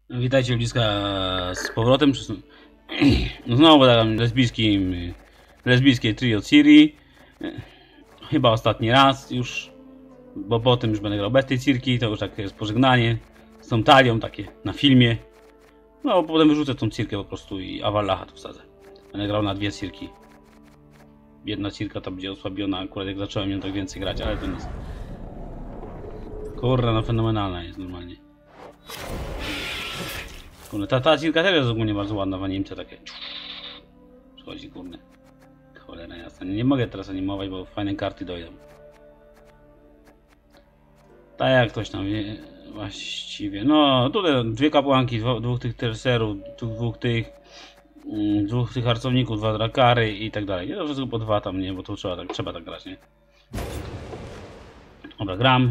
Witajcie bliska z powrotem. No znowu tam lesbijskie trio Ciri. Chyba ostatni raz już, bo potem już będę grał bez tej Cirki. To już takie jest pożegnanie z tą talią, takie na filmie. No potem wyrzucę tą Cirkę po prostu i Avallacha tu wsadzę. Będę grał na dwie Cirki. Jedna Cirka to będzie osłabiona, akurat jak zacząłem ją tak więcej grać, ale to nic. Kurwa, no fenomenalna jest normalnie. Kurde, ta Cirka też jest ogólnie bardzo ładna w animce, takie przychodzi, kurde. Cholera jasna, nie mogę teraz animować, bo fajne karty dojdą. Tak jak ktoś tam wie, właściwie. No tutaj dwie kapłanki, dwóch tych tercerów, dwóch tych harcowników, dwa drakary i tak dalej. Nie to wszystko po dwa tam, nie, bo to trzeba tak grać, nie? Dobra, gram.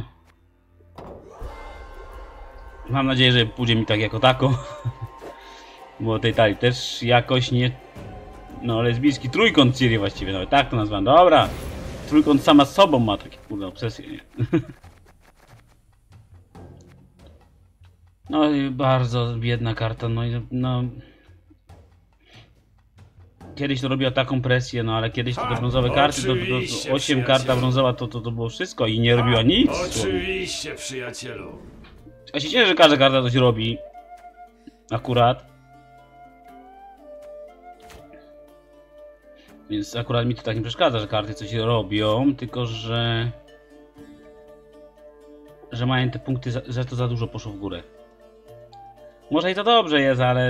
Mam nadzieję, że pójdzie mi tak jako tako. Bo tej talii też jakoś nie... No, lesbijski trójkąt Ciri właściwie, nawet tak to nazwałem. Dobra! Trójkąt sama z sobą ma takie kurde obsesje, nie? No i bardzo biedna karta, no... Kiedyś to robiła taką presję, no ale kiedyś to te brązowe karty, to 8 karta brązowa to było wszystko i nie robiła nic. Oczywiście, przyjacielu. Ja się cieszę, że każda karta coś robi. Akurat. Więc akurat mi to tak nie przeszkadza, że karty coś robią, tylko że mają te punkty, że to za dużo poszło w górę. Może i to dobrze jest, ale...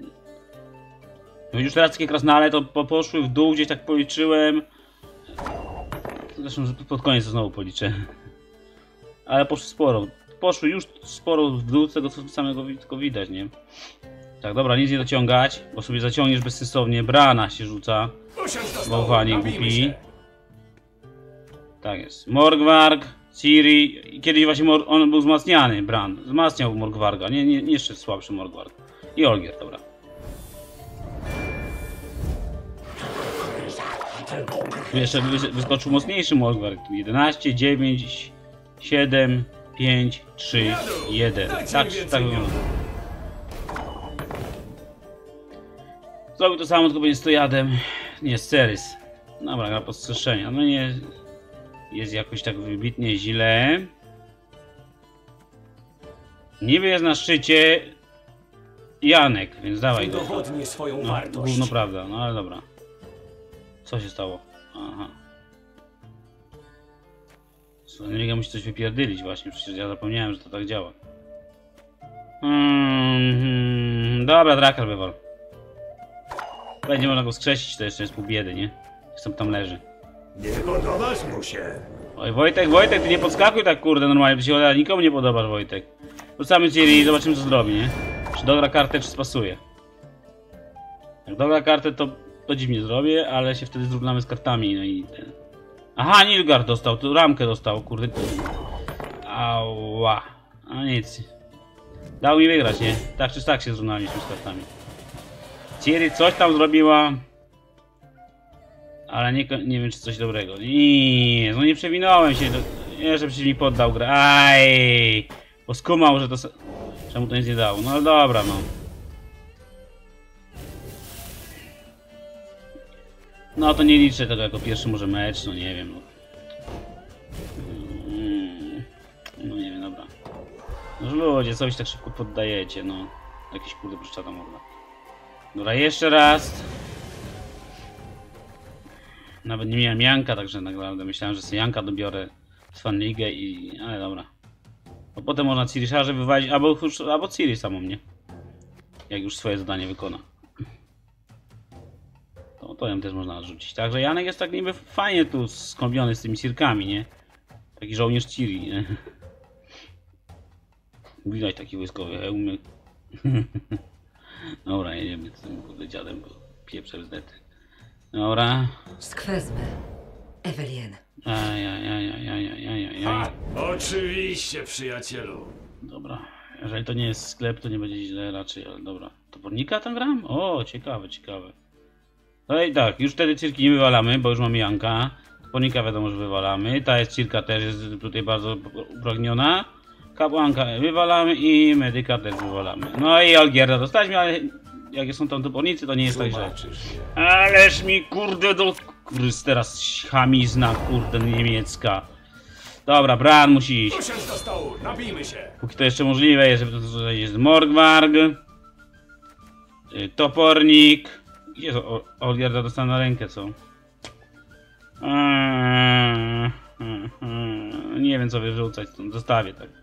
Już teraz takie krasnale to poszły w dół, gdzieś tak policzyłem. Zresztą pod koniec to znowu policzę. Ale poszły sporo. Poszły już sporo w dół, z tego co samego tylko widać, nie? Tak, dobra, nic nie dociągać, bo sobie zaciągniesz bezsensownie. Brana się rzuca. Bałwanie głupi. Tak jest. Morgwarg, Ciri. Kiedyś właśnie on był wzmacniany, Bran. Wzmacniał Morgwarga. Nie jeszcze słabszy Morgwarg. I Olgierd, dobra. Jeszcze wyskoczył mocniejszy Morgwarg. 11, 9, 7, 5, 3, 1. Tak wygląda. Zrobił to samo, tylko będzie stojadem. Nie, Cerys. Dobra, gra postrzeszenia. No nie jest jakoś tak wybitnie źle. Niby jest na szczycie Janek, więc dawaj go. Udowodnij swoją No, to wartość. gówno prawda, no ale dobra. Co się stało? Aha. Słoneczka musi coś wypierdylić właśnie, przecież ja zapomniałem, że to tak działa. Dobra, Drakar wywal. Będzie można go skrzesić, to jeszcze jest pół biedy, nie? Zresztą tam leży. Nie podobasz mu się. Oj, Wojtek, ty nie podskakuj tak kurde normalnie, by się nikomu nie podobasz, Wojtek. Rzucamy Ciri i zobaczymy co zrobi, nie? Czy dogra kartę, czy spasuje. Jak dogra kartę, to dziwnie zrobię, ale się wtedy zrównamy z kartami, no i ten... Aha, Nilgard dostał, tu ramkę dostał, kurde. Ała. A nic. Dał mi wygrać, nie? Tak czy tak się zrównaliśmy z kartami. Ciri coś tam zrobiła. Ale nie wiem czy coś dobrego. Nie, no nie przewinąłem się. Nie, że przecież mi poddał grę. Aj! Bo skumał, że to... Czemu to nic nie dało? No ale dobra, no. No to nie liczę tego jako pierwszy może mecz, no nie wiem. No nie wiem, dobra. No ludzie, co wy się tak szybko poddajecie, no. Jakiś kurde bruszczata morda. Dobra, jeszcze raz. Nawet nie miałem Janka, także naprawdę myślałem, że sobie Janka dobiorę z fanligę i... ale dobra. Bo potem można Ciri szarze wywalić, albo Ciri samą, nie? Jak już swoje zadanie wykona. To ją też można odrzucić. Także Janek jest tak niby fajnie tu skombiony z tymi Cirkami, nie? Taki żołnierz Ciri, nie? Widać taki wojskowy hełm. Dobra, jedziemy z tym kurde dziadem, bo pieprzę bzdety. Dobra. Skwezby. Evelien. Oczywiście, przyjacielu. Dobra. Jeżeli to nie jest sklep, to nie będzie źle raczej, ale dobra. Topornika tam gram? O, ciekawe. No i tak, już wtedy Cirki nie wywalamy, bo już mamy Janka. Topornika wiadomo, że wywalamy. Ta jest Cirka też jest tutaj bardzo upragniona. Kapłanka wywalamy i medyka też wywalamy. No i Olgierda dostaliśmy, ale jak są tam topornicy, to nie jest tak źle. Zobaczysz je. Ależ mi kurde do... Krys, teraz chamizna kurde niemiecka. Dobra, Bran musi iść. Usiądź do stołu, nabijmy się. Póki to jeszcze możliwe jest, żeby to jest Morgwarg. Topornik. Gdzie to Olgierda dostała na rękę, co? Nie wiem co wyrzucać, zostawię tak.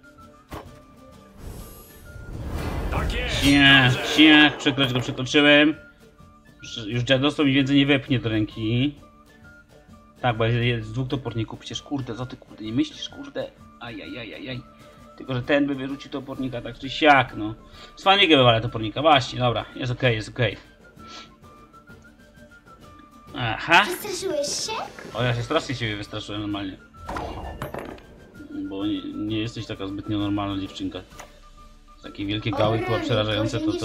Tak jest. Przekroczyłem. Już dziadostwo mi więcej nie wepchnie do ręki. Tak, bo jest dwóch toporników, przecież kurde, co ty kurde, nie myślisz kurde? Ajajajajaj. Tylko, że ten by wyrzucił topornika tak czy siak, no. Swanigę wywalę topornika, właśnie, dobra, jest okej, jest okej. Aha. Przestraszyłeś się? O, ja się strasznie siebie wystraszyłem normalnie. Bo nie jesteś taka zbytnio normalna dziewczynka. Takie wielkie gały chyba przerażające, to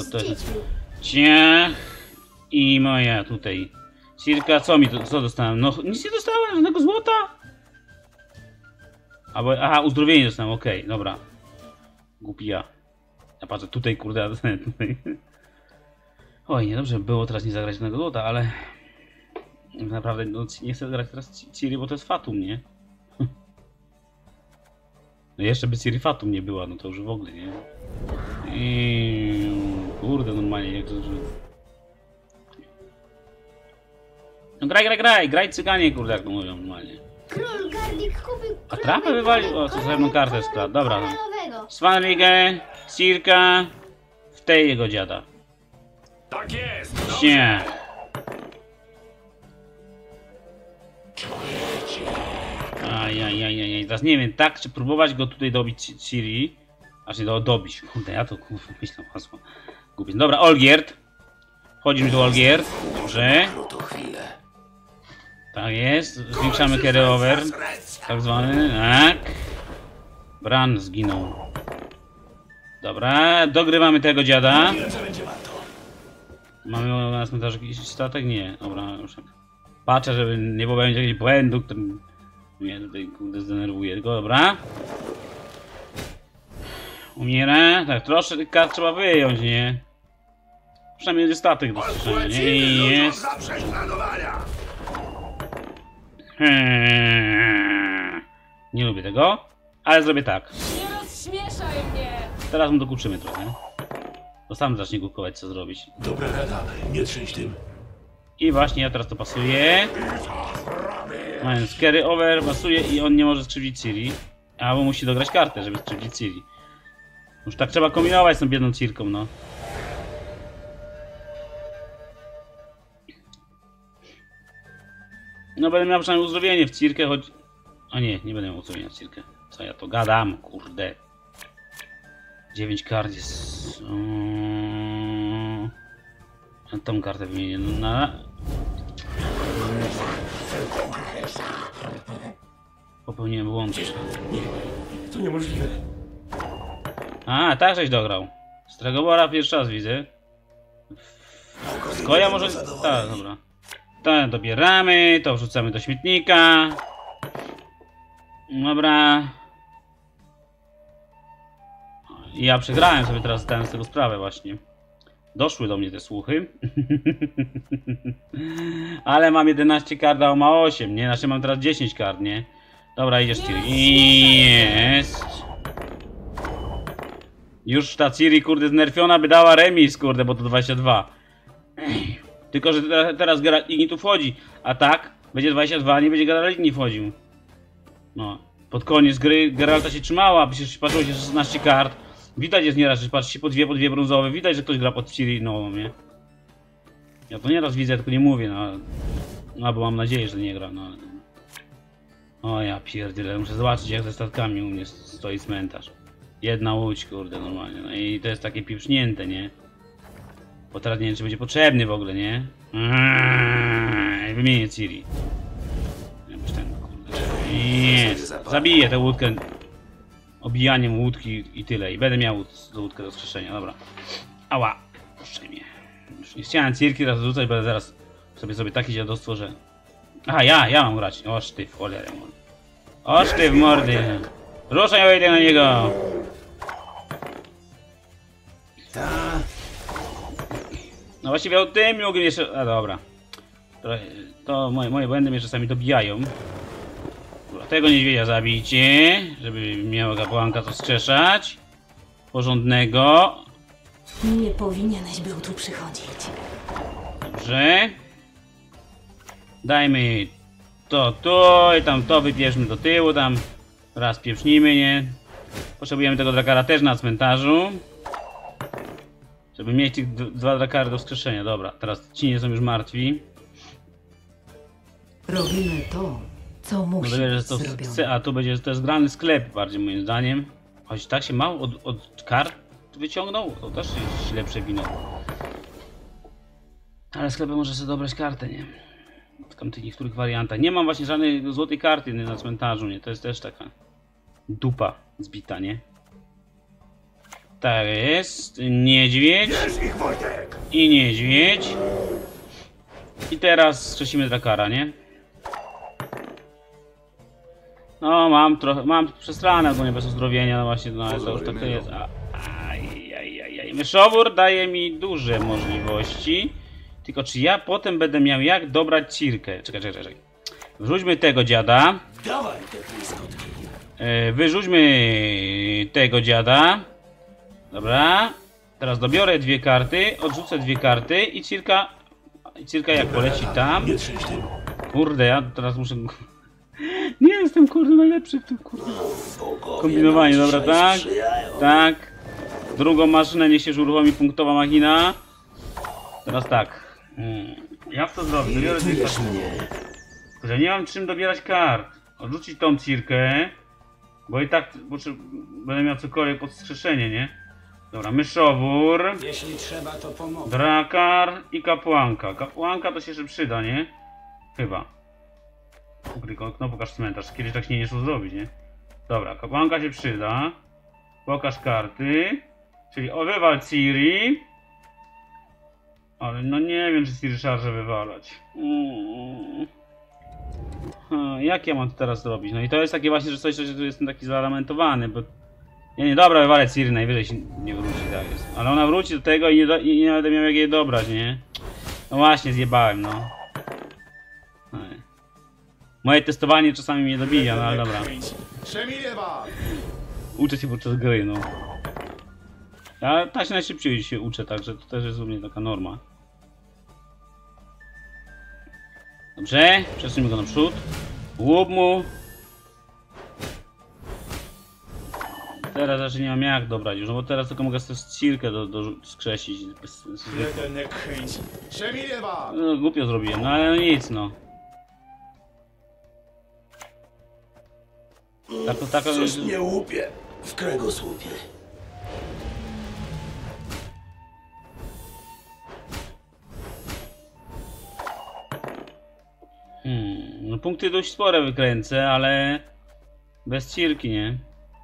i moja tutaj. Cirka, co dostałem? No nic nie dostałem, żadnego złota. Aha, uzdrowienie dostałem, okej, dobra. Głupi ja. Ja patrzę tutaj, kurde, tutaj. Oj, niedobrze by było teraz nie zagrać żadnego złota, ale... Naprawdę, no, nie chcę grać teraz Ciri, bo to jest Fatum, nie? No jeszcze by Ciri Fatum nie była, no to już w ogóle, nie? I kurde, normalnie jak to, że... No graj cyganie, kurde, jak to mówią normalnie. Król Gardik kupił A trapę wywalił? O, co za jedną kartę skradł, dobra. No. nowego. Swanrigę, Cirka, w tej jego dziada. Tak jest. Nie. Ajajajajaj, teraz nie wiem, tak czy próbować go tutaj dobić Ciri. Znaczy dobić, kurde, ja to kurwa myślę hasło. Gubię. Dobra, Olgierd. Wchodzimy do Olgierd. Dobrze. Tak jest, zwiększamy carry over. Tak zwany, tak. Bran zginął. Dobra, dogrywamy tego dziada. Mamy na cmentarzu jakiś statek? Nie, dobra, już tak. Patrzę, żeby nie było jakiegoś błędu, który mnie tutaj kurde zdenerwuje. Tylko dobra. Umiera. Tak, troszkę tych kart trzeba wyjąć, nie? Przynajmniej będzie statek do słyszenia, nie? I jest. Nie lubię tego, ale zrobię tak. Nie rozśmieszaj mnie! Teraz mu dokuczymy trochę. To sam zacznie kukować, co zrobić. Dobra rada, nie trzęś tym. I właśnie ja teraz to pasuję. Mając carry over, pasuje i on nie może skrzywdzić Ciri. Albo musi dograć kartę, żeby skrzywdzić Ciri. Już tak trzeba kombinować z tą biedną Cirką, no. No będę miał przynajmniej uzdrowienie w Cirkę, choć... O nie, nie będę miał uzdrowienia w Cirkę. Co ja to gadam, kurde. 9 kart jest... Tą kartę wymienię na... Popełniłem błąd. To niemożliwe. A, tak żeś dograł. Stregobora pierwszy raz widzę. Skoja może... Tak, dobra. To dobieramy, to wrzucamy do śmietnika. Dobra. Ja przegrałem sobie teraz, zdałem z tego sprawę właśnie. Doszły do mnie te słuchy. Ale mam 11 kart, a on ma 8, nie? Znaczy mam teraz 10 kart, nie? Dobra, idziesz Ciri. Jest. Już ta Ciri, kurde, znerfiona by dała remis, kurde, bo to 22. Tylko, że teraz Geralt Igni tu wchodzi. A tak, będzie 22, nie będzie Geralt Igni wchodził. No. Pod koniec gry Geralta się trzymała, przecież patrzyło się 16 kart. Widać jest nieraz, że patrzy się po dwie brązowe. Widać, że ktoś gra pod Ciri nową, nie? Ja to nieraz widzę, tylko nie mówię, no. No, bo mam nadzieję, że nie gra, no. O ja pierdolę, muszę zobaczyć, jak ze statkami u mnie stoi cmentarz. Jedna łódź, kurde, normalnie. No i to jest takie pieprznięte, nie? Bo teraz nie wiem, czy będzie potrzebny w ogóle, nie? Wymienię Ciri. Jakoś ten, kurde. Jest. Zabiję tę łódkę. Obijaniem łódki i tyle. I będę miał łódkę do skrzeszenia, dobra. Ała. Puszczaj mnie. Już nie chciałem Cirki teraz rzucać, bo zaraz sobie takie dziadostwo, że... Aha, ja mam grać. Oż ty w cholerę. Oż ty w mordy. Ruszaj, ja idę na niego. No właściwie o tym mogłem jeszcze... A dobra. To moje błędy mnie czasami dobijają. Dobra, tego niedźwiedzia zabijcie, żeby miała kapłanka co skrzeszać. Porządnego. Nie powinieneś był tu przychodzić. Dobrze. Dajmy to tu i tam to wypierzmy do tyłu, tam raz pieprznijmy, nie? Potrzebujemy tego drakara też na cmentarzu. Żeby mieć tych dwa drakary do wskrzeszenia. Dobra, teraz ci nie są już martwi. Robimy to, co musi No to wiesz, być że to zrobione. chce, a tu będzie to jest grany sklep bardziej moim zdaniem. Choć tak się mało od kart wyciągnął, to też jest źle przewinął. Ale w sklepie może sobie dobrać kartę, nie? W tamtych niektórych wariantach. Nie mam właśnie żadnej złotej karty na cmentarzu, nie? To jest też taka dupa zbita, nie? Tak jest. Niedźwiedź. Bierz ich, Wojtek! I niedźwiedź. I teraz skrzesimy drakara, nie? No, mam przesrane ogólnie bez uzdrowienia, no właśnie, no ale to już tak to jest. Ajajajaj. Myszowór daje mi duże możliwości. Tylko czy ja potem będę miał jak dobrać cirkę? Czekaj. Wrzućmy tego dziada. Dawaj te błyskotki. Wyrzućmy tego dziada. Dobra. Teraz dobiorę dwie karty, odrzucę dwie karty i cirka jak poleci tam. Nie trzęść tym. Kurde, ja teraz muszę... Nie jestem kurde najlepszy w tym kurde kombinowaniu, dobra, tak? Tak. Drugą maszynę niech się już uruchomi punktowa machina. Teraz tak. Jak to zrobię? Dobiorę dwie karty. Że nie mam czym dobierać kart. Odrzucić tą cirkę. Bo i tak będę miał cokolwiek pod wskrzeszenie, nie? Dobra, myszowór. Jeśli trzeba, to pomogę. Drakar i kapłanka. Kapłanka to się jeszcze przyda, nie? Chyba. No pokaż cmentarz. Kiedyś tak się nie szło zrobić, nie? Dobra, kapłanka się przyda. Pokaż karty. Czyli wywal Ciri. Ale no nie wiem, czy Ciri szarże wywalać. Jak ja mam to teraz zrobić? No i to jest takie właśnie, że coś, że tu jestem taki zalamentowany, bo... Nie, dobra, wywalę Ciri, najwyżej się nie wróci, tak jest. Ale ona wróci do tego i nie będę miał jak jej dobrać, nie? No właśnie, zjebałem, no. Moje testowanie czasami mnie dobija, no ale dobra. Uczę się podczas gry, no. Ja tak się najszybciej się uczę, także to też jest u mnie taka norma. Dobrze, przesuńmy go naprzód. Łup mu. Teraz raczej nie mam jak dobrać już, no bo teraz tylko mogę sobie cirkę skrzesić. No, głupio zrobiłem, no ale no nic, no. Tak, Coś mnie łupie. W kręgosłupie. No punkty dość spore wykręcę, ale bez cirki, nie?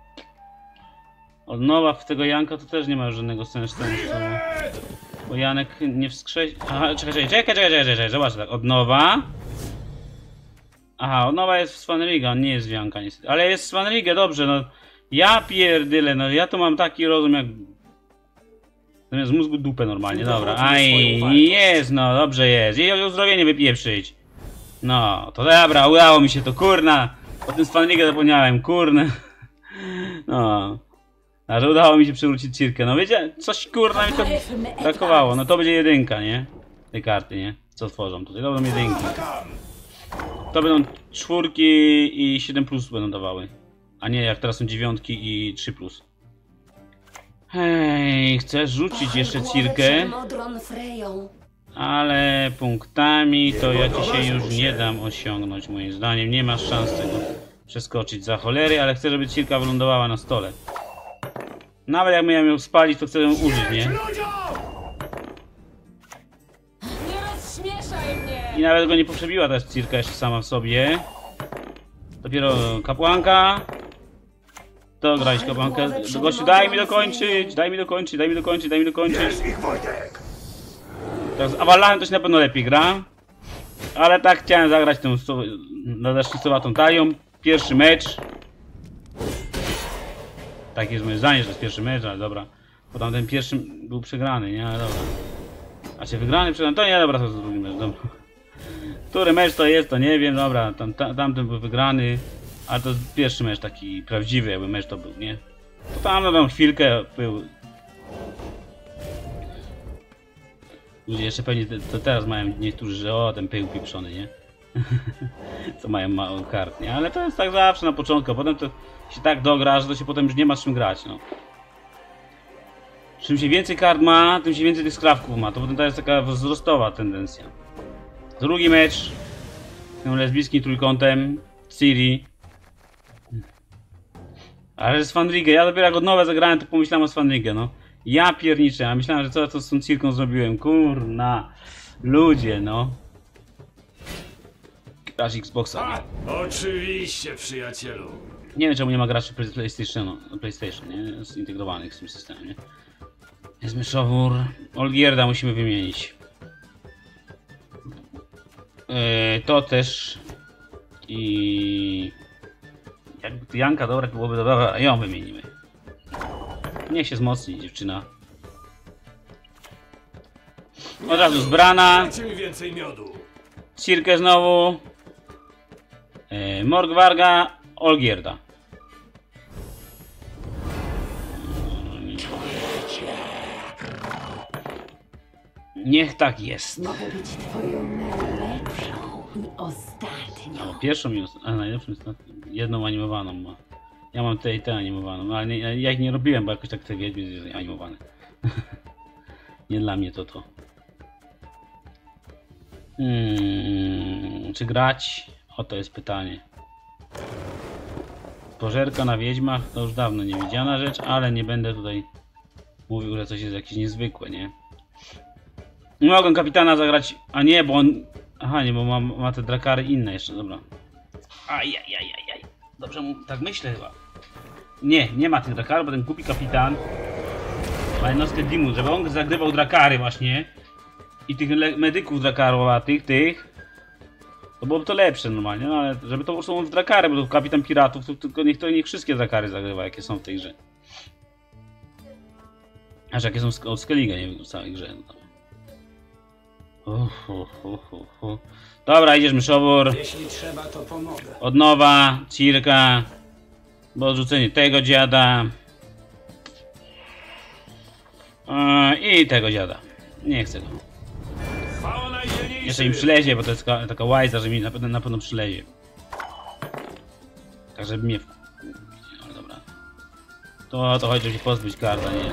Od nowa w tego Janka to też nie ma już żadnego sensu. Bo Janek nie wskrzesi... Aha, czekaj, zobacz tak, od nowa. Aha, od nowa jest w Svanriga, on nie jest w Janka niestety. Ale jest w Svanriga, dobrze, no. Ja pierdyle, no ja tu mam taki rozum jak... Zamiast mózgu dupę normalnie, dobra. Aj, jest, no, dobrze jest. I uzdrowienie wypieprzyć. No, to dobra, udało mi się to, kurna. O tym Svanriga zapomniałem, kurna. No. A że udało mi się przywrócić cirkę, no wiecie, coś kurna mi to brakowało, no to będzie jedynka, nie? Te karty, nie? Co tworzą tutaj, to będą jedynki. To będą czwórki i 7 plus będą dawały. A nie jak teraz są dziewiątki i 3 plus. Hej, chcesz rzucić jeszcze cirkę? Ale punktami to ja ci się już nie dam osiągnąć, moim zdaniem. Nie masz szans tego przeskoczyć za cholery, ale chcę, żeby cirka wylądowała na stole. Nawet jak miałem ją spalić, to chcę ją użyć, nie? Nie rozśmieszaj mnie! I nawet go nie poprzebiła ta cirka jeszcze sama w sobie. Dopiero kapłanka. To grać kapłankę. Gościu, daj mi dokończyć! Bierz ich, Wojtek! Tak, z Avalachem to się na pewno lepiej gra. Ale tak chciałem zagrać tą nadasznicowatą talią. Pierwszy mecz. Tak jest moje zdanie, że jest pierwszy mecz, ale dobra. Bo tam ten pierwszy był przegrany, nie? Ale dobra. A się wygrany, przegrany, to nie, dobra, to jest drugi mecz, dobra. Który mecz to jest, to nie wiem, dobra, tamten był wygrany. Ale to pierwszy mecz taki prawdziwy, jakby mecz to był, nie? To tam chwilkę był. Ludzie jeszcze pewnie to teraz mają niektórzy, że o, ten pył pieprzony, nie? Co mają mało kart, nie? Ale to jest tak zawsze na początku, a potem to się tak dogra, że to się potem już nie ma z czym grać, no. Czym się więcej kart ma, tym się więcej tych skrawków ma. To potem to jest taka wzrostowa tendencja. Drugi mecz. Tym lesbijskim trójkątem. Ciri. Ale z Svanrige, ja dopiero jak od nowe zagrałem, to pomyślałem o Svanrige, no. Ja pierniczę, a myślałem, że co ja to z tą Cirką zrobiłem. Kurna. Ludzie, no. Grasz Xboxa. Oczywiście, przyjacielu. Nie wiem, czemu nie ma graczy PlayStation, nie? Zintegrowanych z tym systemem, nie? Jest myszowór. Olgierda musimy wymienić. To też. I... Jakby Janka dobra, to byłoby dobra, ją wymienimy. Niech się wzmocni dziewczyna. Od razu zbrana. Dajcie mi więcej miodu. Cirkę znowu. Morgwarga. Olgierda. Niech tak jest. Mogę być twoją najlepszą i ostatnią. No, pierwszą i najlepszą jest jedną animowaną ma. Ja mam tę i tę animowaną, no, ale nie, ja ich nie robiłem, bo jakoś tak te wiedźmy animowane. Nie dla mnie to. Czy grać? Oto jest pytanie. Pożerka na wiedźmach to już dawno niewidziana rzecz, ale nie będę tutaj mówił, że coś jest jakieś niezwykłe, nie? Mogę kapitana zagrać, a nie, bo on... Aha, nie, bo ma te drakary inne jeszcze, dobra. Ajajajajaj. Dobrze mu tak myślę chyba. Nie ma tych drakarów, bo ten kupi kapitan. Ma jednostkę Dimut, żeby on zagrywał drakary właśnie. I tych medyków drakarowatych, to byłoby to lepsze normalnie, no ale żeby to są drakary, bo to kapitan piratów, to tylko niech wszystkie drakary zagrywa, jakie są w tej grze. Aż jakie są od Skellige, nie wiem, w całej grze. Dobra, idziesz myszowór. Jeśli trzeba, to pomogę. Od nowa, Cirka. Bo odrzucenie tego dziada. I tego dziada. Nie chcę go. Chwała najdzielniejszym. Jeszcze im przylezie, bo to jest taka łajza, że mi na pewno przylezie. Tak, żeby mnie... Ale dobra. To chodzi, żeby się pozbyć karta, nie.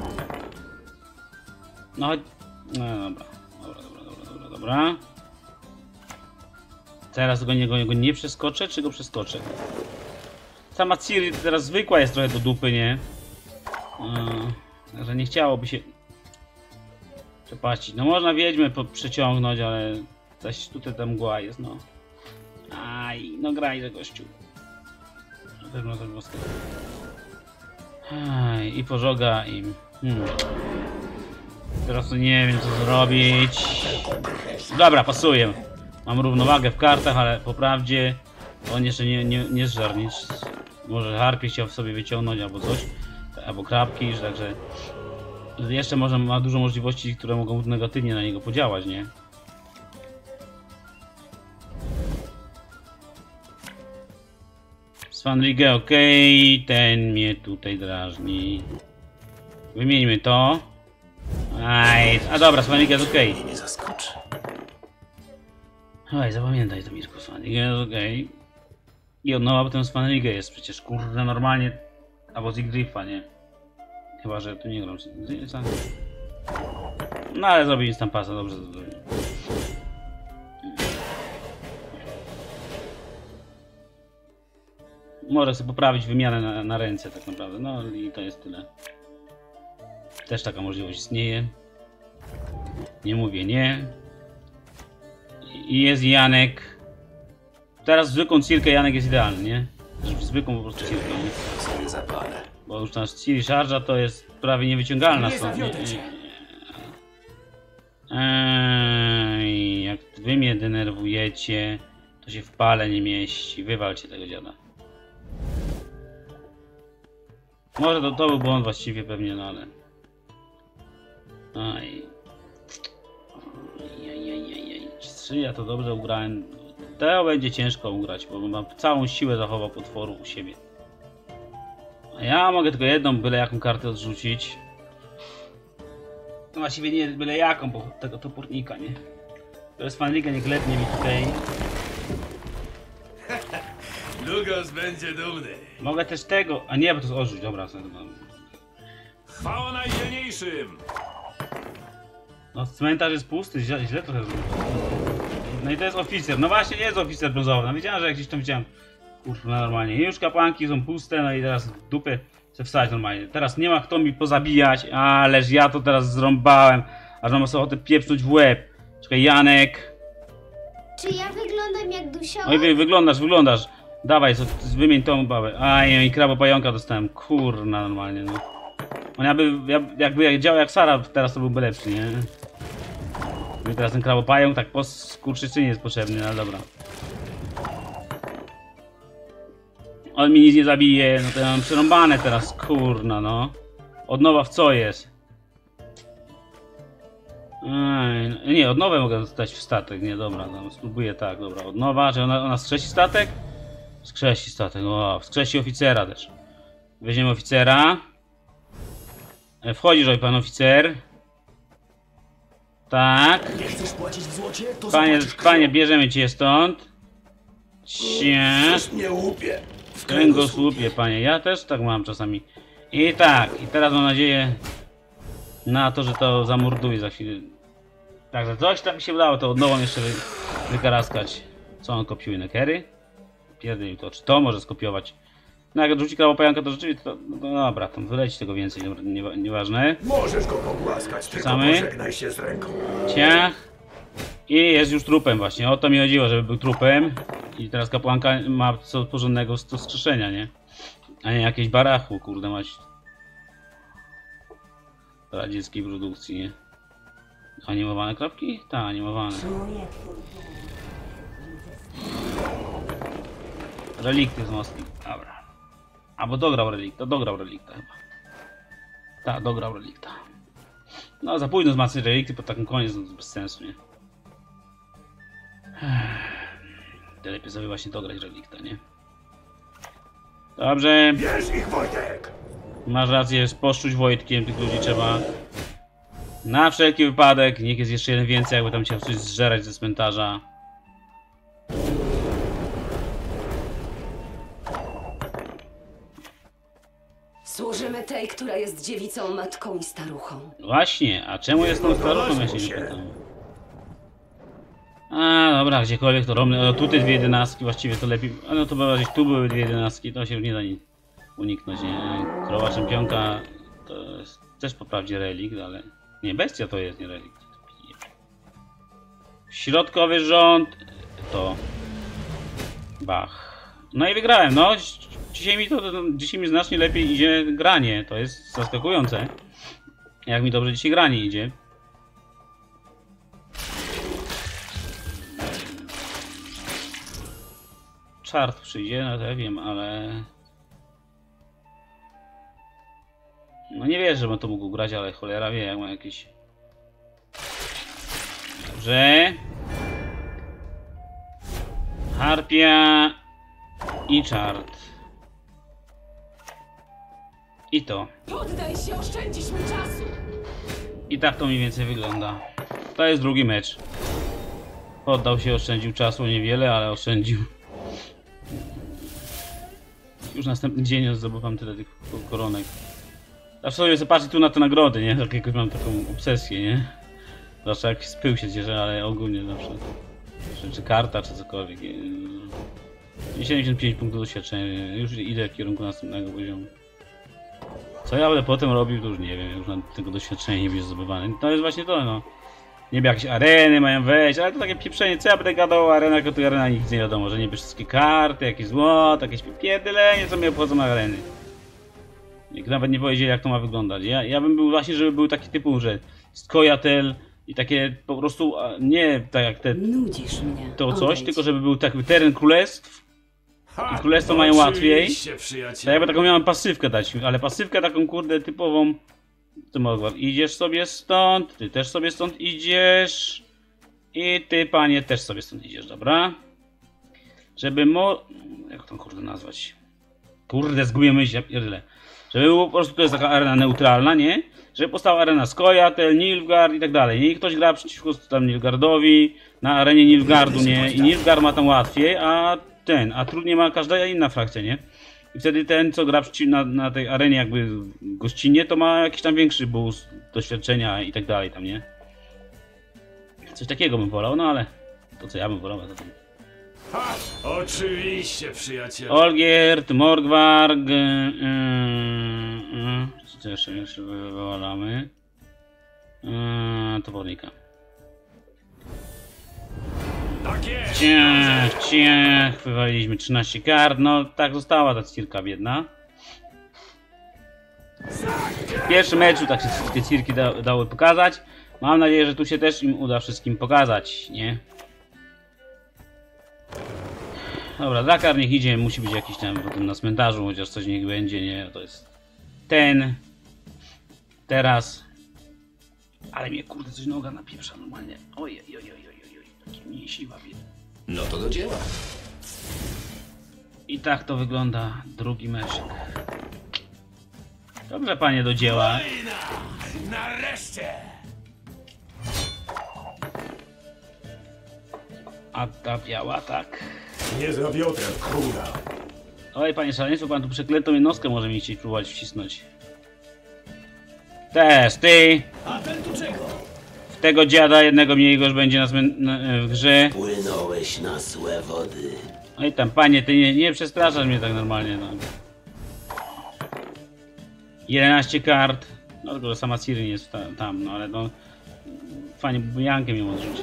No chodź... No dobra. Dobra. Teraz go nie przeskoczę, czy go przeskoczę? Sama Ciri teraz zwykła jest trochę do dupy, nie? Także nie chciałoby się przepaścić. No można wiedźmę przeciągnąć, ale coś tutaj ta mgła jest, no. Aj, no grajże gościu. Pewno to było skoro. Aj, i pożoga im. Teraz to nie wiem co zrobić. Dobra, pasuje. Mam równowagę w kartach, ale po prawdzie on jeszcze nie zżarł nic. Może harpie chciał w sobie wyciągnąć albo coś. Albo krabki, że także jeszcze może ma dużo możliwości, które mogą negatywnie na niego podziałać, nie? Svanrige, ok, ten mnie tutaj drażni. Wymieńmy to. Aj, a dobra, Svanrige jest ok. Nie zaskoczy. Oj, zapamiętaj to, Mirku, Svanrige jest ok. I od nowa potem Svanrige jest przecież, kurde, normalnie. Albo Zigdrifa, nie? Chyba, że tu nie gram. No ale zrobili tam pasa, dobrze to zrobili. Może sobie poprawić wymianę na ręce tak naprawdę, no i to jest tyle. Też taka możliwość istnieje. Nie mówię nie. I jest Janek. Teraz zwykłą Cirkę Janek jest idealny, nie? Zwykłą po prostu Cirkę, nie? Sobie zapalę. Bo już ta Ciri Charge'a to jest prawie niewyciągalna Nie stąd. zawiodę cię. Jak wy mnie denerwujecie, to się w pale nie mieści. Wywalcie tego dziada. Może to był błąd właściwie pewnie, no ale... Aj. 3 ja to dobrze ugrałem. To będzie ciężko ugrać, bo mam całą siłę zachował potworu u siebie. A ja mogę tylko jedną byle jaką kartę odrzucić. No właściwie nie byle jaką, bo tego topornika, nie? To jest fanliga, nie klepnie mi tutaj. Lugos będzie dumny. Mogę też tego... A nie, bo to jest odrzuć, dobra. Chwała najdzielniejszym! No cmentarz jest pusty, źle trochę zrobił. No i to jest oficer, no właśnie nie jest oficer brązowy, no wiedziałem, że jak gdzieś tam widziałem. Kurwa, normalnie. I już kapłanki są puste, no i teraz w dupę chcę wstać normalnie. Teraz nie ma kto mi pozabijać, ależ ja to teraz zrąbałem. Aż mam sobie ochotę pieprznąć w łeb. Czekaj, Janek. Czy ja wyglądam jak dusiołek? Oj, wyglądasz. Dawaj, wymień tą babę. Aj, i krabopająka dostałem. Kurna, normalnie, no. On jakby działał jak Sara, teraz to byłby lepszy, nie? I teraz ten krabopająk tak po skurczystynie jest potrzebny, ale dobra. On mi nic nie zabije, no to ja mam przerąbane teraz, kurna, no. Od nowa w co jest? Aj, nie, od nowa mogę dostać w statek, nie, dobra, no, spróbuję tak, dobra, od nowa, czy ona skrzesi statek? Skrzesi statek, o, skrzesi oficera też. Weźmiemy oficera. Wchodzisz, oj pan oficer. Tak. Nie chcesz płacić w złocie? To Panie, bierzemy cię stąd. nie łupie. W Kręgosłupie, panie. Ja też tak mam czasami. I tak, i teraz mam nadzieję na to, że to zamorduje za chwilę. Także coś tam mi się udało, to od nowa jeszcze wykaraskać. Co on kopiuje, nekery? Pierdolę to, czy to może skopiować? No jak rzuci krabopająka, to rzeczywiście, no dobra, tam wyleci tego więcej, dobra, nieważne. Możesz go pogłaskać, tylko Samy? pożegnaj się z ręką. Ciach. I jest już trupem właśnie, o to mi chodziło, żeby był trupem. I teraz kapłanka ma co porządnego do skrzeszenia, nie? A nie jakieś barachu, kurde mać. Radzieckiej produkcji, nie? Animowane kropki? Tak, animowane. Relikty z mostki, dobra. Albo dograł relikta chyba. Tak, dograł relikta. No za późno wzmacniać relikty, po takim koniec no, bez sensu, nie? To lepiej sobie właśnie dograć relikta, nie? Dobrze. Bierz ich, Wojtek! Masz rację, poszczuć Wojtkiem, tych ludzi trzeba. Na wszelki wypadek, niech jest jeszcze jeden więcej, jakby tam chciał coś zżerać ze cmentarza. Służymy tej, która jest dziewicą, matką i staruchą. Właśnie, a czemu jest tą staruchą, ja się nie pytam. A dobra, gdziekolwiek to romny, no tutaj dwie jedenastki, właściwie to lepiej, no to bardziej tu były dwie jedenastki, to się nie da nic uniknąć, nie? Krowa czempionka to jest też po prawdzie relikt, ale... Nie, bestia to jest, nie relikt. Środkowy rząd to... Bach. No i wygrałem, no. Dzisiaj mi znacznie lepiej idzie granie, to jest zaskakujące. Jak mi dobrze dzisiaj granie idzie. Czart przyjdzie, no to ja wiem, ale... No nie wierzę, że bym to mógł grać, ale cholera wie, jak ma jakieś... Dobrze. Harpia i czart. I to. Poddaj się, oszczędzisz mi czasu! I tak to mniej więcej wygląda. To jest drugi mecz. Poddał się, oszczędził czasu, niewiele, ale oszczędził. Już następny dzień zdobywam tyle tych koronek. Zawsze sobie zobaczyć tu na te nagrody, nie? Jakoś mam taką obsesję, nie? Zawsze jak z pył się cieszę, ale ogólnie zawsze. Czy karta, czy cokolwiek. 75 punktów doświadczenia. Już idę w kierunku następnego poziomu. Co ja będę potem robił, to już nie wiem. Już na tego doświadczenia nie będzie zdobywane. To jest właśnie to, no. Niby jakieś areny mają wejść, ale to takie pieprzenie. Co ja będę gadał o arenach, to tych arenach nic nie wiadomo. Że niby wszystkie karty, jakieś złoto, jakieś pierdolenie, co mnie obchodzą areny. Nikt nawet nie powiedzieli, jak to ma wyglądać. Ja bym był właśnie, żeby był taki typu, że Skojatel i takie po prostu, nie tak jak te Nudzisz mnie. to coś, Odejdź. tylko żeby był taki teren królestw. I królestwo mają łatwiej. Oczywiście, przyjacielu. To ja by taką miałem pasywkę dać, ale pasywkę taką kurde typową Ty Morgwar, idziesz sobie stąd, ty też sobie stąd idziesz. I ty, panie, też sobie stąd idziesz, dobra? Żeby jak to kurde nazwać? Kurde, zgubię myśl, ja pierdolę. Żeby było po prostu, to jest taka arena neutralna, nie? Żeby powstała arena Skojatel, Nilfgaard i tak dalej. Nie? I ktoś gra przeciwko tam Nilfgaardowi na arenie Nilfgaardu, nie? I Nilfgaard ma tam łatwiej, a trudniej ma każda inna frakcja, nie? I wtedy ten, co gra na tej arenie jakby gościnnie, to ma jakiś tam większy boost doświadczenia i tak dalej tam, nie? Coś takiego bym wolał, no ale to co ja bym wolał, to tam. Ha! Oczywiście, przyjacielu. Olgierd, Morgwarg, co jeszcze wywalamy? Topornika. Tak jest. Ciech, wywaliliśmy 13 kart, no tak została ta cirka biedna. W pierwszym meczu tak się te cirki dały pokazać. Mam nadzieję, że tu się też im uda wszystkim pokazać, nie? Dobra, Drakar niech idzie, musi być jakiś tam potem na cmentarzu, chociaż coś niech będzie, nie? To jest ten. Teraz. Ale mnie kurde coś noga napieprza normalnie. Ojej, takie mięsiwa biedne. No to do dzieła. I tak to wygląda drugi meczek. Dobrze, panie, do dzieła. Nareszcie! Adda biała, tak. Nie za Piotrem, króla. Oj, panie szaleństwo, pan tu przeklętą jednostkę może mi chcieć próbować wcisnąć. Też, ty! A ten tu czego? W tego dziada jednego mniej już będzie w grze. Płynąłeś na złe wody. Oj tam, panie, ty nie przestraszasz mnie tak normalnie, no. 11 kart. No tylko, że sama Ciri nie jest tam, no ale no... Fajnie, bo Jankę mnie odrzucić.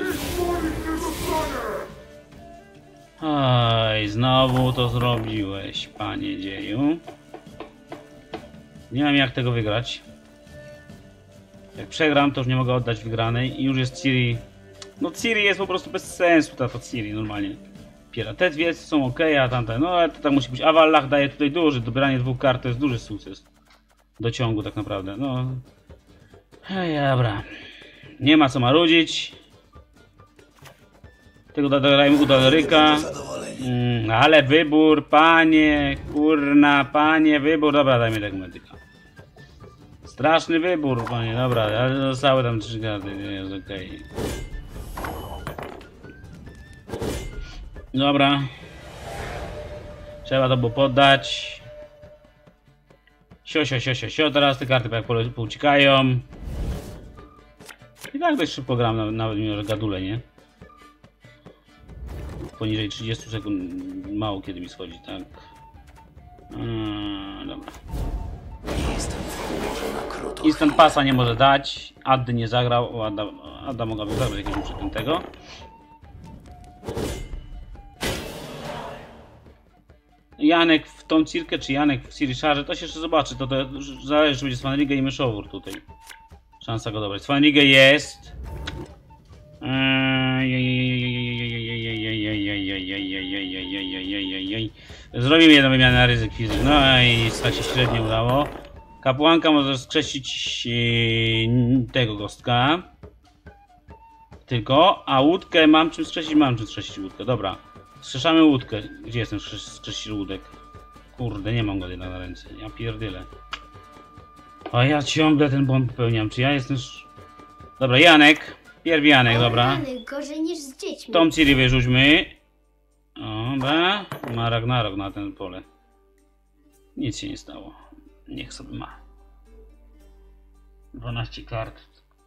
Oj, znowu to zrobiłeś, panie dzieju. Nie mam jak tego wygrać. Jak przegram, to już nie mogę oddać wygranej i już jest Ciri. No Ciri jest po prostu bez sensu, ta Ciri normalnie. Te dwie są ok, a tamte, no ale to tak musi być. A Wallach daje tutaj duży, dobieranie 2 kart to jest duży sukces. Do ciągu tak naprawdę, no. Ej, dobra. Nie ma co marudzić. Tylko dodajmy u Daleryka. Ale wybór, panie, kurna, panie, wybór. Dobra, dajmy tego medyka. Straszny wybór, panie, dobra, ale zostały tam 3 karty, jest okej. Dobra. Trzeba to było poddać. Sio, teraz te karty jak pouciekają. I tak dość szybko gram, nawet mimo że gadule, nie? Poniżej 30 sekund mało kiedy mi schodzi, tak? Dobra. Instant pasa nie może dać. Addy nie zagrał. Adda mogłaby zagrać jakiegoś przeklętego. Janek w tą cirkę, czy Janek w Sirisharze, to się jeszcze zobaczy. To zależy, czy będzie Svanrige i Myszowór tutaj. Szansa go dobrać. Svanrige jest. Zrobimy jedną wymianę na ryzyk fizyk. No i tak się średnio udało. Kapłanka może skrzesić tego gostka. Tylko, a łódkę mam czym skrzesić? Mam czym skrzesić łódkę, dobra. Skrzeszamy łódkę. Gdzie jestem skrzesić łódek? Kurde, nie mam go jednak na ręce. Ja pierdolę. A ja ciągle ten błąd popełniam. Czy ja jestem... Dobra, Janek. Pierw Janek, dobra. Gorzej niż z dziećmi. Tą Ciri wyrzućmy. Dobra. Ma Ragnarok na ten pole. Nic się nie stało. Niech sobie ma. 12 kart.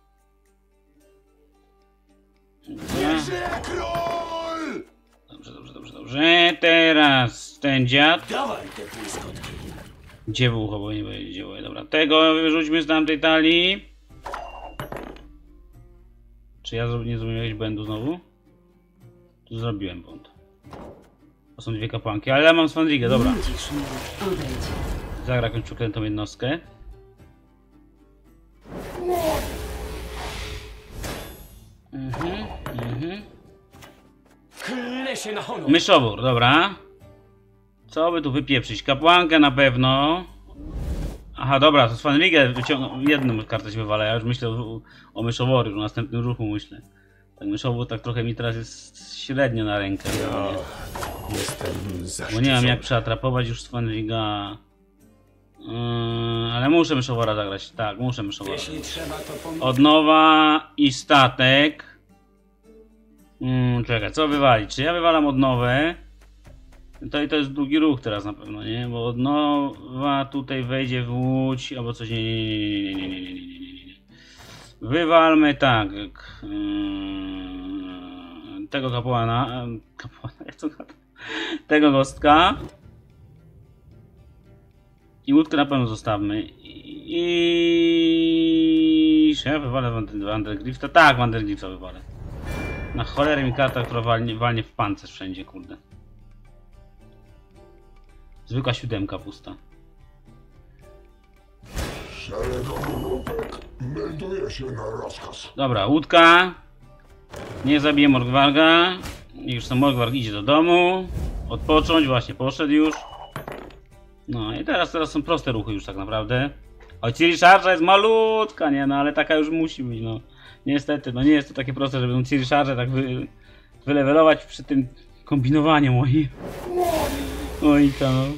Król! Dobrze. Teraz ten dziad. Dawaj te błyskotki. Dziewucho, bo nie będzie dzieło. Dobra, tego wyrzućmy z tamtej talii. Czy ja nie zrobiłem jakiegoś błędu znowu? Tu zrobiłem błąd. To są 2 kapłanki, ale ja mam Svanrigę, dobra. Zagra jakąś przeklętą jednostkę. Klnę się na honor. Myszowór, dobra. Co by tu wypieprzyć? Kapłankę na pewno. Aha, dobra, to z Fanrigę wyciągnął. Jedną kartę się wywala, ja już myślę o myszowory, już o następnym ruchu myślę. Tak myszowo tak trochę mi teraz jest średnio na rękę. Jestem Bo zaszczycony. nie mam jak przeatrapować już z Fanriga. Ale muszę myszowora zagrać, tak, muszę myszowora. Jeśli trzeba, to pomogę. Od nowa i statek. Czekaj, co wywalić? Czy ja wywalam od nowe? To jest drugi ruch teraz na pewno, nie? Bo od nowa tutaj wejdzie w łódź albo coś. Nie. Wywalmy tak. Tego kapłana. Jak to tego gostka. I łódkę na pewno zostawmy. Czy ja wywalę Vandergrifta? Tak, Vandergrifta wywalę. Na cholerę mi karta, która walnie w pancerz wszędzie, kurde. Zwykła siódemka pusta. Szereg grupek melduje się na rozkaz. Dobra, łódka. Nie zabiję Morgwarga. Już ten Morgwarg idzie do domu. Odpocząć, właśnie poszedł już. No i teraz są proste ruchy już tak naprawdę. O, Ciri Charge jest malutka, nie? No ale taka już musi być, no. Niestety, no nie jest to takie proste, żeby Ciri Charge tak wylewelować przy tym kombinowaniu moim. Oj to no.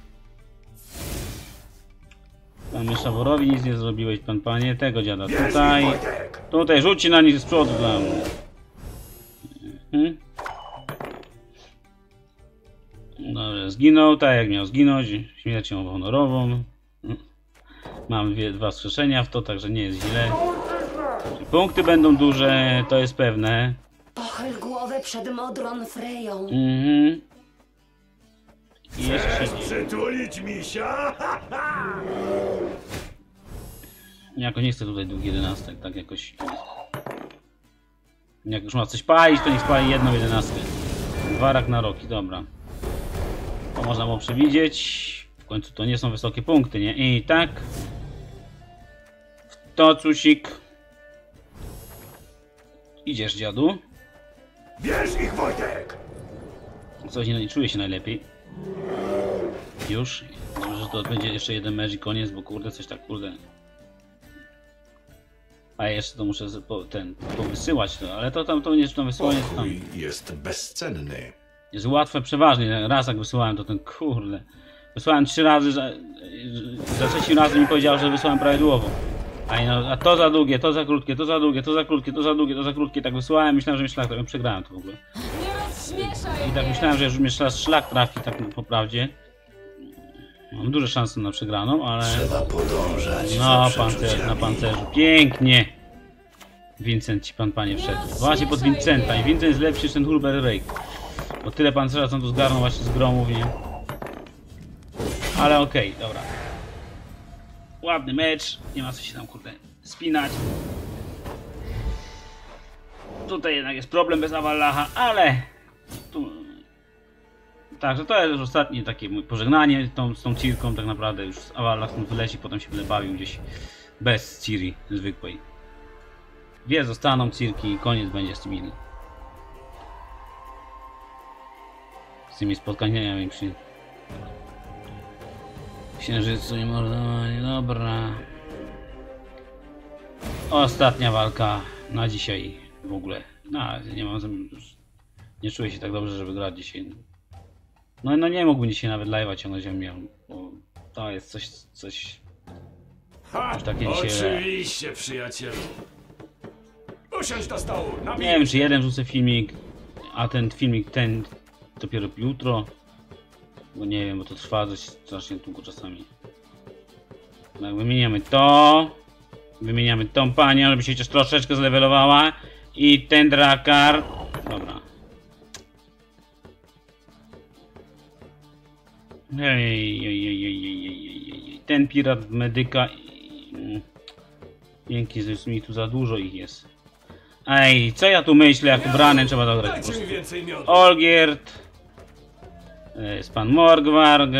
Pan Myszaworowi nic nie zrobiłeś, pan panie. Tego dziada tutaj. Tutaj rzuci na nich z przodu dla mnie. Dobrze, zginął tak jak miał zginąć. Śmiercią honorową. Mam dwa wskrzeszenia w to, także nie jest źle. Punkty będą duże, to jest pewne. Pochyl głowę przed Modron Freją. I jeszcze Przytulić misia? jakoś nie chcę tutaj długich 11, tak jakoś. Jak już ma coś palić, to niech spali jedną 11. 2 Ragnaroki, dobra. To można było przewidzieć. W końcu to nie są wysokie punkty, nie? I tak. To cusik. Idziesz, dziadu. Bierz ich, Wojtek! Coś nie czuje się najlepiej. Już. Dobrze, że to będzie jeszcze jeden mecz i koniec, bo kurde, coś tak kurde. A jeszcze to muszę powysyłać to, ale to nie jest tam wysłanie, to tam Pokój jest bezcenny. jest łatwe przeważnie. Raz jak wysyłałem to ten kurde. Wysłałem 3 razy, za trzecim razem mi powiedział, że wysłałem prawidłowo. A to za długie, to za krótkie, to za długie, to za krótkie, to za długie, to za krótkie. Tak wysłałem, myślałem, że mi szlak trafi. Przegrałem to w ogóle. I tak myślałem, że już mnie szlak trafi, tak po prawdzie. Mam duże szanse na przegraną, ale... Trzeba podążać No, za przeczuciami. na pancerzu. Pięknie! Vincent ci pan panie wszedł. Właśnie pod Vincenta. I Vincent jest lepszy niż ten Hulber Rake. Bo tyle pancerza co on tu zgarnął właśnie z gromów, nie? Ale okej, dobra. Ładny mecz. Nie ma co się tam kurde spinać. Tutaj jednak jest problem bez Avallacha, ale... Także to jest już ostatnie takie moje pożegnanie z tą Cirką, tak naprawdę już z Avallach stąd wyleci, potem się będę bawił gdzieś bez Ciri zwykłej. Dwie zostaną Cirki i koniec będzie z tymi spotkaniami przy Księżycu i mordowaniu. Dobra. Ostatnia walka na dzisiaj w ogóle. No, nie mam nie czuję się tak dobrze, żeby grać dzisiaj. No nie mógłbym dzisiaj nawet live'a ciągnąć, jak miał, bo to jest coś takie dzisiaj. Oczywiście, przyjacielu. Usiądź do stołu, napij. Nie wiem, czy jeden wrzucę filmik, a ten filmik dopiero jutro. Bo nie wiem, bo to trwa dość strasznie długo czasami. Tak, wymieniamy tą panią, żeby się chociaż troszeczkę zlewelowała. I ten Drakar. Dobra. Ten pirat medyka. Dzięki, że mi tu za dużo ich jest. Ej, co ja tu myślę, jak ubrany trzeba dograć po Dajcie mi prostu. więcej miodu. Olgierd. Jest pan Morgwarg.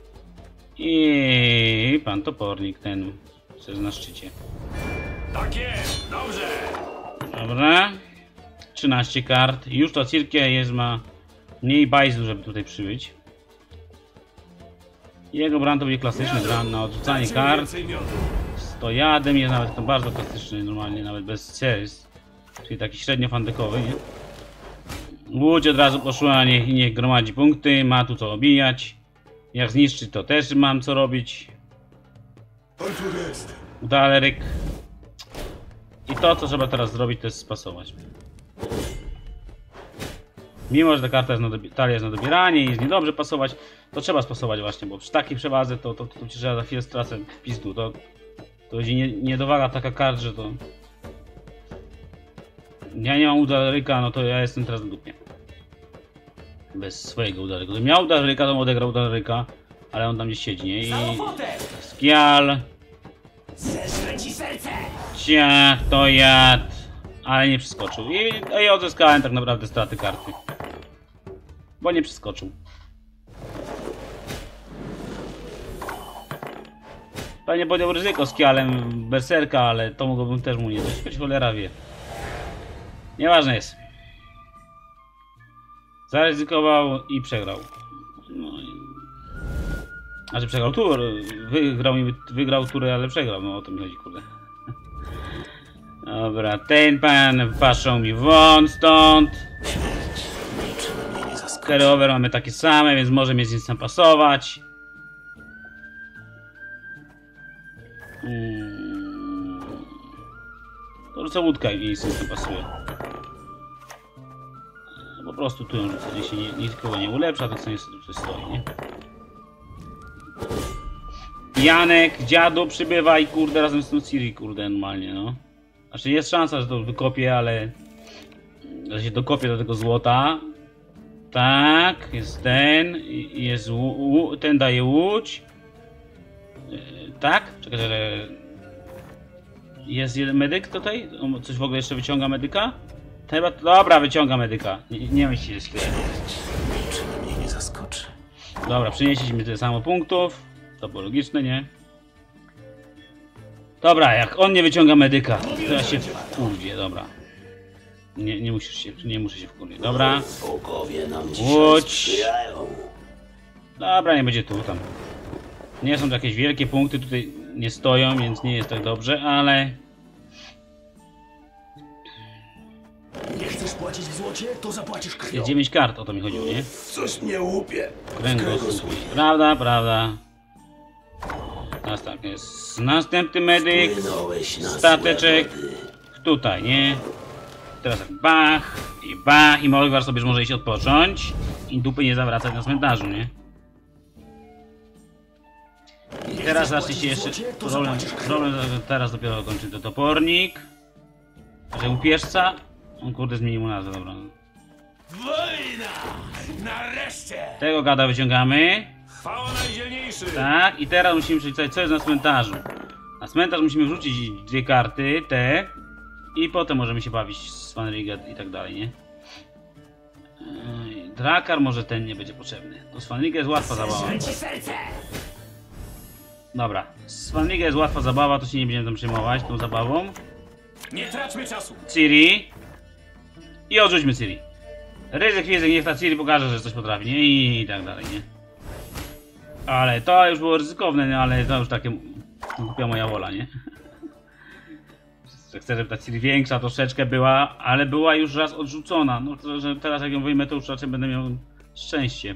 I pan Topornik, ten co jest na szczycie. Tak jest, dobrze. Dobra. 13 kart. Już ta Cirkia ma mniej bajzlu, żeby tutaj przybyć. Jego bran to będzie klasyczny bran na odrzucanie Dajcie mi kart. więcej miodu. Stojadem jest nawet to bardzo klasyczny, normalnie nawet bez CS. Czyli taki średnio fandekowy, nie? Łódź od razu poszła, niech gromadzi punkty, ma tu co obijać. Jak zniszczyć, to też mam co robić. On tu jest. Daleryk. I to, co trzeba teraz zrobić, to jest spasować. Mimo, że ta karta jest talia jest na dobieranie i jest niedobrze pasować, to trzeba spasować właśnie, bo przy takiej przewadze to że ja za chwilę stracę pizdu. To będzie niedowaga taka kart, że to... Ja nie mam udaryka, no to ja jestem teraz w dupie. Bez swojego udaryka. Gdybym miał udaryka, to bym odegrał udaryka, ale on tam gdzieś siedzi, nie? I... Skial... Zeżrę ci serce! Ciach, to jad. Ale nie przeskoczył. I odzyskałem tak naprawdę straty karty. Bo nie przeskoczył. Pewnie podjął ryzyko z Kialem berserka, ale to mogłbym też mu nie dać. Choć cholera wie. Nieważne jest. Zaryzykował i przegrał. No i... Znaczy przegrał tur. Wygrał tury, ale przegrał. No o to mi chodzi, kurde. Dobra, ten pan paszą mi won stąd. Carryover mamy takie same, więc może mnie z nic napasować. To rzucę łódka i nic nie pasuje. Po prostu tu ją rzucę, jeśli nikogo nie ulepsza, to co niestety tu stoi, nie? Janek, dziadu przybywa i kurde razem z tą Ciri, kurde normalnie, no. Znaczy jest szansa, że to wykopię, ale... Że się dokopię do tego złota. Tak, jest ten, jest ten daje łódź. Tak? Czekaj, że... Jest jeden medyk tutaj? On coś w ogóle jeszcze wyciąga medyka? Chyba... Dobra, wyciąga medyka. Nie myśl się chwilę. Niczym mnie nie zaskoczy. Dobra, przynieśliśmy mi tyle samo punktów. To było logiczne, nie? Dobra, jak on nie wyciąga medyka, to ja się wkurwię, dobra. Nie musisz się, nie muszę się wkurwić, dobra. Łódź. Dobra, nie będzie tu, tam. Nie są to jakieś wielkie punkty, tutaj nie stoją, więc nie jest tak dobrze, ale... Nie chcesz płacić w złocie, to zapłacisz krwią. Jest 9 kart, o to mi chodziło, nie? Coś mnie łupie. Kręgosłup. Prawda, prawda. Teraz tak, jest następny medyk. Stateczek. Tutaj, nie? Teraz tak, bach i Molgar sobie już może iść odpocząć. I dupy nie zawracać na cmentarzu, nie? I teraz zacznie się jeszcze problem teraz dopiero kończy to topornik. Że upieżca. On kurde zmienił mu nazwę, dobra. Wojna! Nareszcie! Tego gada wyciągamy. Chwała najdzielniejszy! Tak, i teraz musimy przeczytać, co jest na cmentarzu. Na cmentarz musimy wrzucić 2 karty, te. I potem możemy się bawić z Svanrigad i tak dalej, nie? Drakar może ten nie będzie potrzebny. To Svanrigad jest łatwa zabawa. Zeżrę ci serce! Dobra, Svanrigad jest łatwa zabawa, to się nie będziemy tam przejmować tą zabawą. Nie traćmy czasu! Ciri. I odrzućmy Ciri. Ryzyk, niech ta Ciri pokaże, że coś potrafi, nie? I tak dalej, nie? Ale to już było ryzykowne, no ale to już takie... Głupia moja wola, nie? Chcę, żeby ta Ciri większa troszeczkę była, ale była już raz odrzucona. No to, że teraz jak ją wyjmę, to już raczej będę miał szczęście.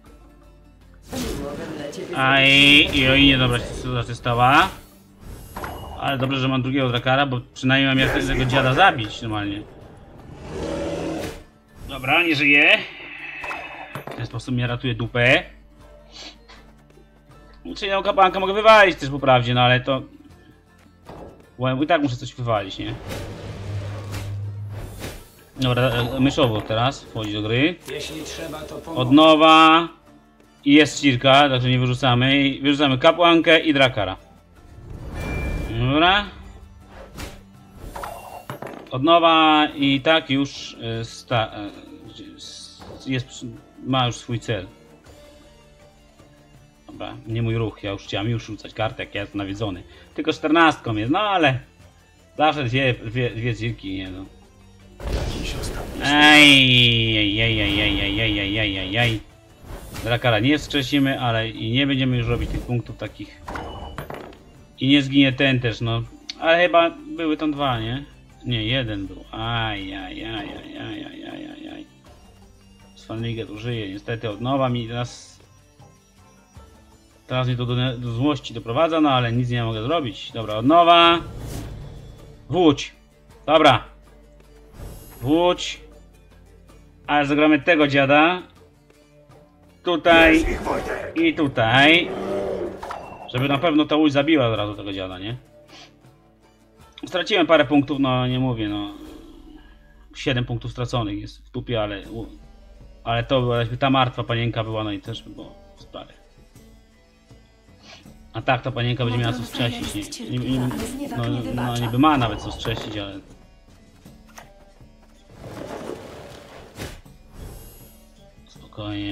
I niedobra sytuacja stała. Ale dobrze, że mam drugiego Drakara, bo przynajmniej mam jak tego dziada zabić normalnie. Dobra, nie żyje. W ten sposób mnie ratuje dupę. Czyli tą kapłankę mogę wywalić też po prawdzie, no ale to... Bo i tak muszę coś wywalić, nie? Dobra, myszowo teraz wchodzi do gry. Jeśli trzeba, to pomogę. Od nowa. I jest Cirka, także nie wyrzucamy. I wyrzucamy kapłankę i Drakara. Dobra. Od nowa i tak już ma już swój cel. Dobra, nie mój ruch, ja już chciałem już rzucać kartę, jak ja jestem nawiedzony. Tylko 14 jest, no ale zawsze dwie Cirki, nie no. Ej. Drakara nie wskrzesimy, ale i nie będziemy już robić tych punktów takich. I nie zginie ten też, no. Ale chyba były tam dwa, nie? Nie, jeden był. Ajajajajajajajajaj. Svanwiget użyje, niestety od nowa mi teraz mnie to do złości doprowadza, no ale nic nie mogę zrobić. Dobra, od nowa. Włódź. Dobra. Włódź. Ale zagramy tego dziada. Tutaj. I tutaj. Żeby na pewno ta łódź zabiła od razu tego dziada, nie? Straciłem parę punktów, no nie mówię, no. 7 punktów straconych jest w tupie, ale to była, jakby ta martwa panienka była, no i też by było w sprawie. A tak, ta panienka będzie miała co wskrzesić, no niby ma nawet co wskrzesić, ale... Spokojnie.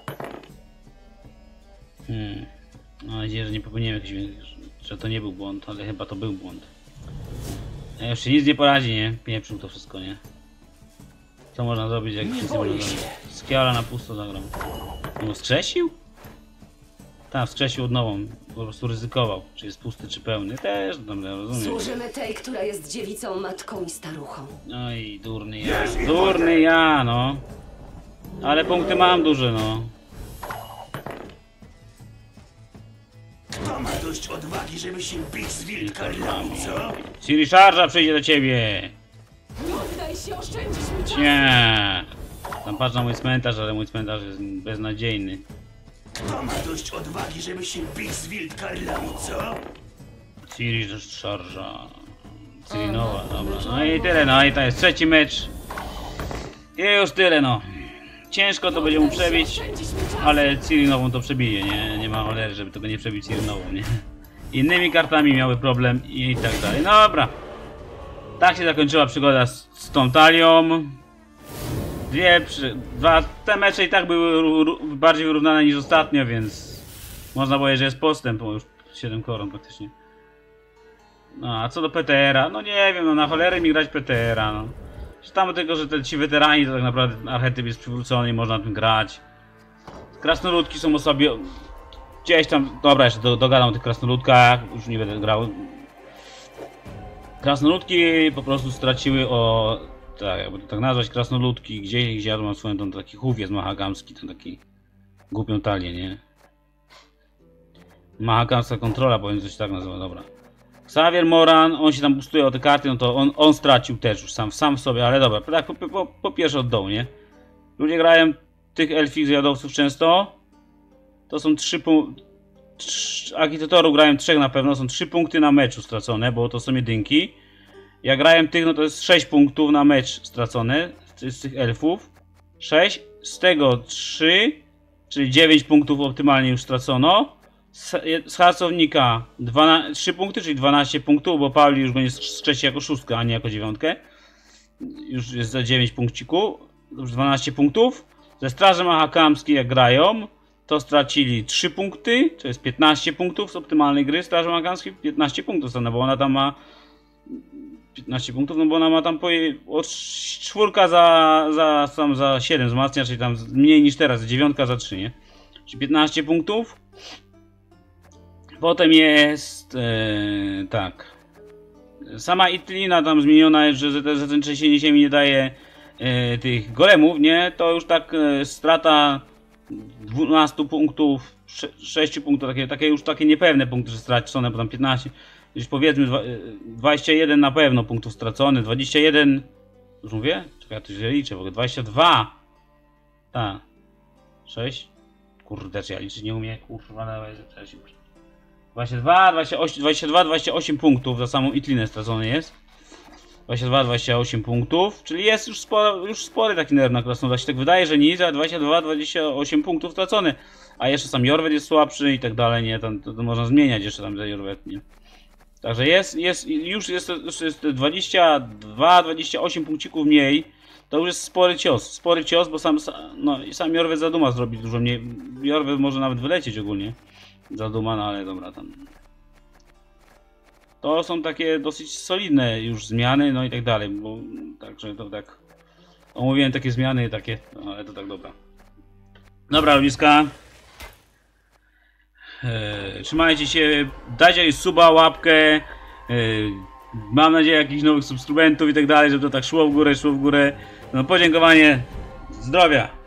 Mam nadzieję, że nie popełniłem jakiegoś, że to nie był błąd, ale chyba to był błąd. Już się nic nie poradzi, nie? Pieprzył to wszystko, nie? Co można zrobić, jak nic nie można zrobić? Skiala na pusto zagram. No wskrzesił? Tak, wskrzesił od nową. Po prostu ryzykował, czy jest pusty, czy pełny. Też tam rozumiem. Służymy tej, która jest dziewicą, matką i staruchą. Oj, durny ja. Durny ja, no. Ale punkty mam duże, no. Kto ma dość odwagi, żeby się bić z wilkarlami, co? Ciri Szarża przyjdzie do ciebie. Poddaj się, oszczędzisz mi czas. Nie. Tam patrz na mój cmentarz, ale mój cmentarz jest beznadziejny. Kto ma dość odwagi, żeby się bić z wilkarlami, co? Ciri Szarża. Ciri nowa, dobra. No i tyle, no i to jest trzeci mecz. I już tyle, no. Ciężko to będzie mu przebić, ale Ciri nową to przebije, nie ma cholery, żeby tego nie przebić Ciri nową, nie? Innymi kartami miały problem i tak dalej. No dobra. Tak się zakończyła przygoda z tą talią. Te mecze i tak były bardziej wyrównane niż ostatnio, więc można powiedzieć, że jest postęp, bo już 7 koron praktycznie. No a co do PTR-a, no nie wiem, no na cholerę mi grać PTR-a, no. Tam tylko, że ci weterani to tak naprawdę archetyp jest przywrócony i można na tym grać. Krasnoludki są sobie gdzieś tam, dobra, jeszcze dogadam o tych krasnoludkach, już nie będę grał. Krasnoludki po prostu straciły tak jakby to tak nazwać, krasnoludki, gdzie ja mam swoją, ten taki chów jest mahagamski, ten taki głupią talię, nie? Mahagamska kontrola, powiem coś tak nazywa, dobra. Xavier Moran, on się tam boostuje o te karty, no to on stracił też już sam w sobie, ale dobra, tak po pierwsze od dołu, nie? Ludzie grają tych elfich zjadowców często, to są 3 punkty, agitatorów grają 3 na pewno, są 3 punkty na meczu stracone, bo to są jedynki. Jak grają tych, no to jest 6 punktów na mecz stracone z tych elfów, 6, z tego 3, czyli 9 punktów optymalnie już stracono. Z harcownika 3 punkty, czyli 12 punktów, bo Pauli już go nie skrzesi jako 6, a nie jako 9. Już jest za 9 punkciku, już 12 punktów. Ze Straży Mahakamskiej jak grają, to stracili 3 punkty, to jest 15 punktów z optymalnej gry Straży Mahakamskiej, 15 punktów, bo ona tam ma 15 punktów, no bo ona ma tam od 4 za 7 wzmacnia, czyli tam mniej niż teraz, 9 za 3, nie? Czyli 15 punktów. Potem jest tak. Sama Itlina tam zmieniona jest, że ten trzęsienie ziemi nie daje tych golemów, nie? To już tak strata 12 punktów, 6 punktów, takie już takie niepewne punkty, że stracone, bo tam 15, już powiedzmy 21 na pewno punktów straconych, 21, już mówię? Czekaj, ja to źle liczę, bo 22, tak, 6, kurde, czy ja liczyć nie umiem, kurwa, dawaj, 28 punktów za samą Itlinę stracony jest. 28 punktów, czyli jest już spory taki nerw na krasnoludach. Się tak wydaje, że nic, ale 28 punktów stracony. A jeszcze sam Jorwet jest słabszy i tak dalej, nie? To można zmieniać jeszcze tam Jorwet, nie? Także już jest 22-28 punkcików mniej. To już jest spory cios, bo sam Jorwet zaduma zrobić dużo mniej. Jorwet może nawet wylecieć ogólnie. Zaduma, no ale dobra tam. To są takie dosyć solidne już zmiany, no i tak dalej, bo także to tak omówiłem takie zmiany takie, no ale to tak dobra. Dobra, ludziska. Trzymajcie się, dajcie jakieś suba, łapkę. Mam nadzieję jakichś nowych subskrybentów i tak dalej, żeby to tak szło w górę, szło w górę. No podziękowanie. Zdrowia.